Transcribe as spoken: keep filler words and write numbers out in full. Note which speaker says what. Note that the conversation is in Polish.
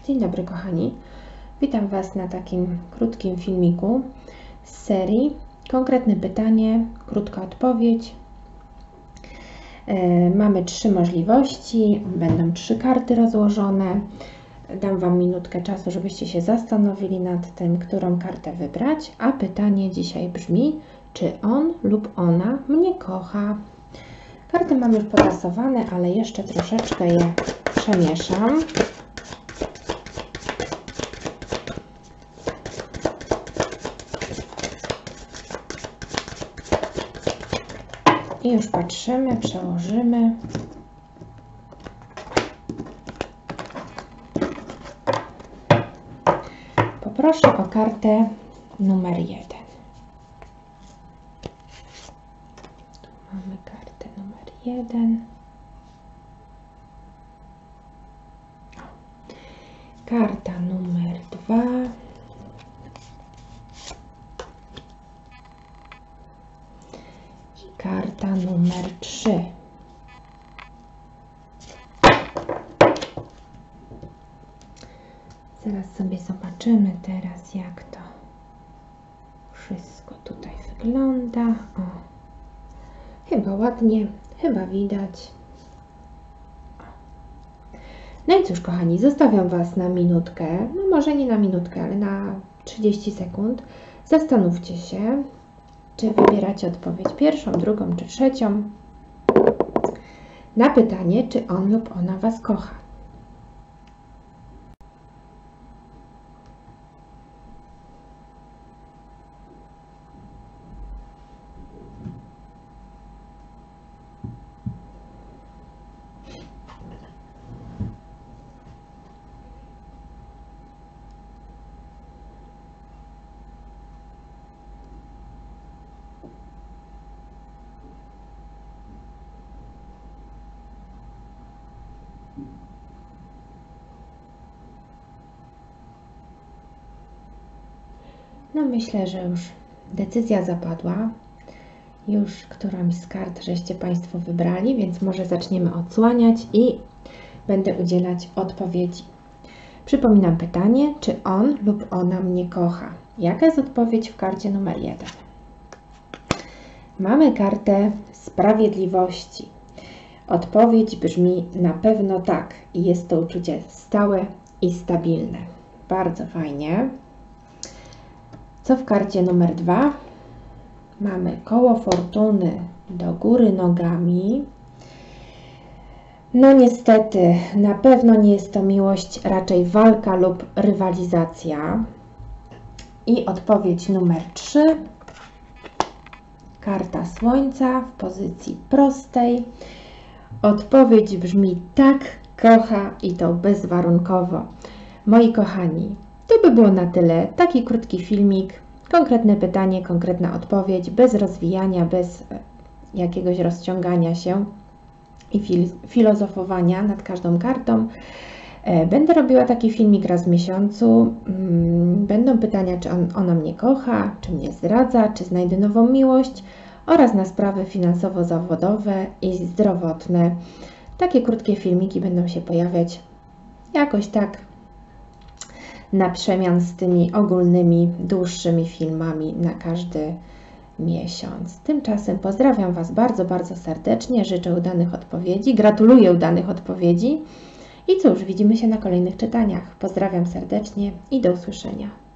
Speaker 1: Dzień dobry kochani, witam Was na takim krótkim filmiku z serii Konkretne pytanie, krótka odpowiedź. E, mamy trzy możliwości, będą trzy karty rozłożone. Dam Wam minutkę czasu, żebyście się zastanowili nad tym, którą kartę wybrać, a pytanie dzisiaj brzmi, czy on lub ona mnie kocha? Karty mam już potasowane, ale jeszcze troszeczkę je przemieszam. I już patrzymy, przełożymy. Poproszę o kartę numer jeden. Tu mamy kartę numer jeden. Karta numer dwa. I karta numer trzy. Zaraz sobie zobaczymy teraz, jak to wszystko tutaj wygląda. O, chyba ładnie, chyba widać. No i cóż kochani, zostawiam Was na minutkę, no może nie na minutkę, ale na trzydzieści sekund. Zastanówcie się, czy wybieracie odpowiedź pierwszą, drugą czy trzecią na pytanie, czy on lub ona Was kocha. No myślę, że już decyzja zapadła. Już którąś z kart żeście Państwo wybrali, więc może zaczniemy odsłaniać i będę udzielać odpowiedzi. Przypominam pytanie, czy on lub ona mnie kocha? Jaka jest odpowiedź w karcie numer jeden? Mamy kartę sprawiedliwości. Odpowiedź brzmi na pewno tak i jest to uczucie stałe i stabilne. Bardzo fajnie. Co w karcie numer dwa? Mamy koło fortuny do góry nogami. No niestety, na pewno nie jest to miłość, raczej walka lub rywalizacja. I odpowiedź numer trzy. Karta słońca w pozycji prostej. Odpowiedź brzmi tak, kocha i to bezwarunkowo. Moi kochani, to by było na tyle. Taki krótki filmik, konkretne pytanie, konkretna odpowiedź, bez rozwijania, bez jakiegoś rozciągania się i fil filozofowania nad każdą kartą. Będę robiła taki filmik raz w miesiącu. Będą pytania, czy on, ona mnie kocha, czy mnie zdradza, czy znajdę nową miłość oraz na sprawy finansowo-zawodowe i zdrowotne. Takie krótkie filmiki będą się pojawiać jakoś tak na przemian z tymi ogólnymi, dłuższymi filmami na każdy miesiąc. Tymczasem pozdrawiam Was bardzo, bardzo serdecznie, życzę udanych odpowiedzi, gratuluję udanych odpowiedzi i cóż, widzimy się na kolejnych czytaniach. Pozdrawiam serdecznie i do usłyszenia.